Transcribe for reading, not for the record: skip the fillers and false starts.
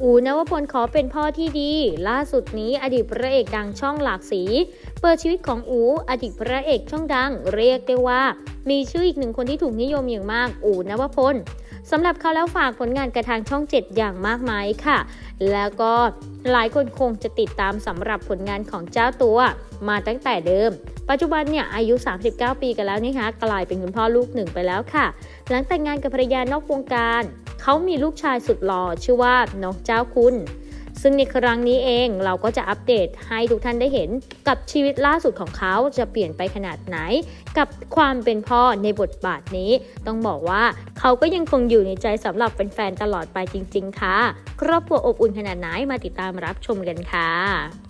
อู๋ นวพลขอเป็นพ่อที่ดีล่าสุดนี้อดีตพระเอกดังช่องหลากสีเปิดชีวิตของอู๋อดีตพระเอกช่องดังเรียกได้ว่ามีชื่ออีกหนึ่งคนที่ถูกนิยมอย่างมากอู๋ นวพลสำหรับเขาแล้วฝากผลงานกระทางช่อง7อย่างมากมายค่ะแล้วก็หลายคนคงจะติดตามสำหรับผลงานของเจ้าตัวมาตั้งแต่เดิมปัจจุบันเนี่ยอายุ39ปีกันแล้วนะคะกลายเป็นคุณพ่อลูกหนึ่งไปแล้วค่ะหลังแต่งงานกับภรรยานอกวงการเขามีลูกชายสุดหล่อชื่อว่าน้องเจ้าคุณซึ่งในครั้งนี้เองเราก็จะอัปเดตให้ทุกท่านได้เห็นกับชีวิตล่าสุดของเขาจะเปลี่ยนไปขนาดไหนกับความเป็นพ่อในบทบาทนี้ต้องบอกว่าเขาก็ยังคงอยู่ในใจสำหรับแฟนๆตลอดไปจริงๆค่ะครอบครัวอบอุ่นขนาดไหนมาติดตามรับชมกันค่ะ